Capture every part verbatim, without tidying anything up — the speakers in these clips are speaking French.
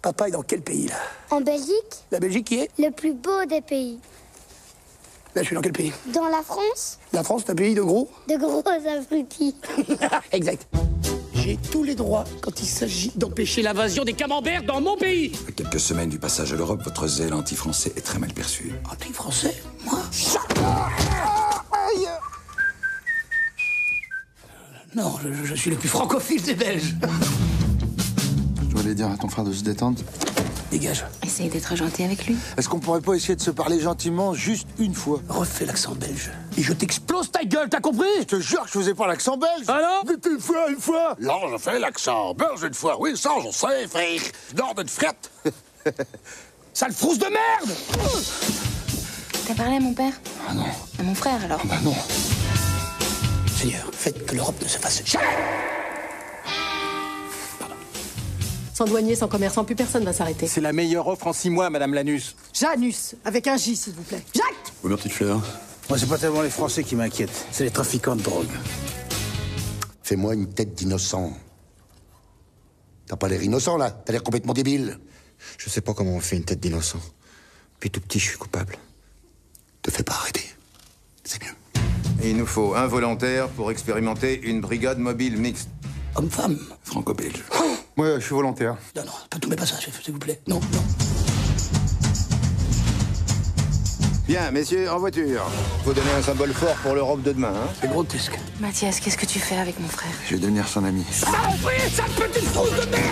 Papa est dans quel pays, là? En Belgique, La Belgique qui est? le plus beau des pays. Là, je suis dans quel pays? Dans la France, La France, c'est un pays de gros? de gros abrutis. Exact. J'ai tous les droits quand il s'agit d'empêcher l'invasion des camemberts dans mon pays. À quelques semaines du passage à l'Europe, votre zèle anti-français est très mal perçu. Anti-français? Moi? Non, je, je suis le plus francophile des Belges. Je dois aller dire à ton frère de se détendre. Dégage. Essaye d'être gentil avec lui. Est-ce qu'on pourrait pas essayer de se parler gentiment juste une fois? Refais l'accent belge. Et je t'explose ta gueule, t'as compris? Je te jure que je faisais pas l'accent belge. Ah non? Mais une fois, une fois. Là, je fais l'accent belge une fois. Oui, ça, je sais, frère. Nord d'une frette. Sale frousse de merde! T'as parlé à mon père? Ah non. À mon frère, alors? Bah non. Seigneur, faites que l'Europe ne se fasse jamais. Sans douanier, sans commerçant, plus personne va s'arrêter. C'est la meilleure offre en six mois, Madame Lanus. Janus, avec un J, s'il vous plaît. Jacques! Oui, ma petite fleur. Moi, c'est pas tellement les Français qui m'inquiètent, c'est les trafiquants de drogue. Fais-moi une tête d'innocent. T'as pas l'air innocent, là. T'as l'air complètement débile. Je sais pas comment on fait une tête d'innocent. Depuis tout petit, je suis coupable. Te fais pas arrêter. C'est mieux. Et il nous faut un volontaire pour expérimenter une brigade mobile mixte. Homme-femme. Franco-belge. Moi, je suis volontaire. Non, non, pas tout, mais pas ça, chef, s'il vous plaît. Non, non. Bien, messieurs, en voiture. Faut donner un symbole fort pour l'Europe de demain, hein. C'est grotesque. Mathias, qu'est-ce que tu fais avec mon frère? Je vais devenir son ami. Saloperie, sale petite frousse de merde!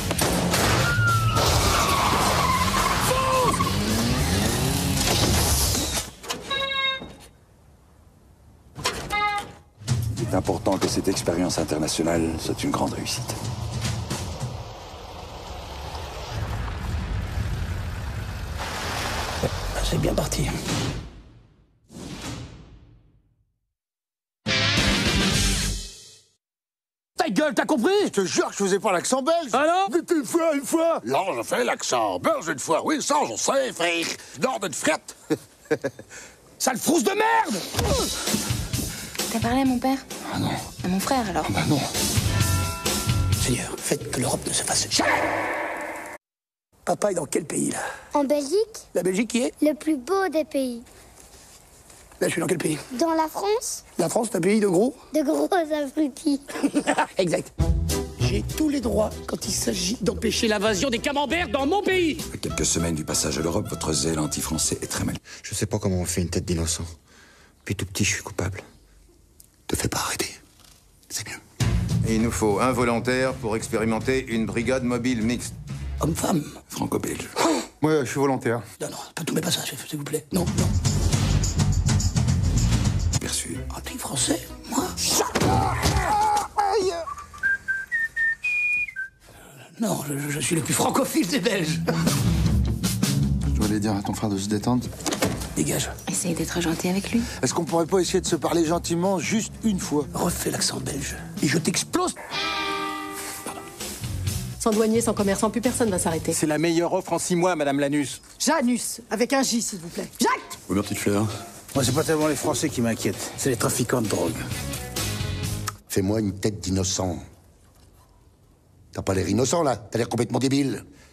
Il est important que cette expérience internationale soit une grande réussite. C'est bien parti. Ta gueule, t'as compris? Je te jure que je faisais pas l'accent belge. Ah non? Mais une fois, une fois. Là, je fais l'accent belge une fois. Oui, ça, je sais, frère. Nord d'une frette. Sale frousse de merde! T'as parlé à mon père? Ah non. À mon frère, alors? Bah non. Seigneur, faites que l'Europe ne se fasse jamais. Papa est dans quel pays, là? En Belgique, La Belgique qui est? le plus beau des pays. Là, je suis dans quel pays? Dans la France, La France, c'est un pays de gros? de gros abrutis. Exact. J'ai tous les droits quand il s'agit d'empêcher l'invasion des camemberts dans mon pays. À quelques semaines du passage à l'Europe, votre zèle anti-français est très mal. Je sais pas comment on fait une tête d'innocent. Depuis tout petit, je suis coupable. Te fais pas arrêter. C'est mieux. Et il nous faut un volontaire pour expérimenter une brigade mobile mixte. Homme-femme. Franco-belge. Moi, je suis volontaire. Non, non, pas tout, mais pas ça, chef, s'il vous plaît. Non, non. Perçu. Anti-français? Moi? Non, je, je suis le plus francophile des Belges. Je dois aller dire à ton frère de se détendre. Dégage. Essaye d'être gentil avec lui. Est-ce qu'on pourrait pas essayer de se parler gentiment juste une fois? Refais l'accent belge. Et je t'explose. Sans douanier, sans commerçant, plus personne va s'arrêter. C'est la meilleure offre en six mois, Madame Lanus. Janus, avec un J, s'il vous plaît. Jacques! Oui, ma petite fleur. Moi, c'est pas tellement les Français qui m'inquiètent, c'est les trafiquants de drogue. Fais-moi une tête d'innocent. T'as pas l'air innocent, là. T'as l'air complètement débile.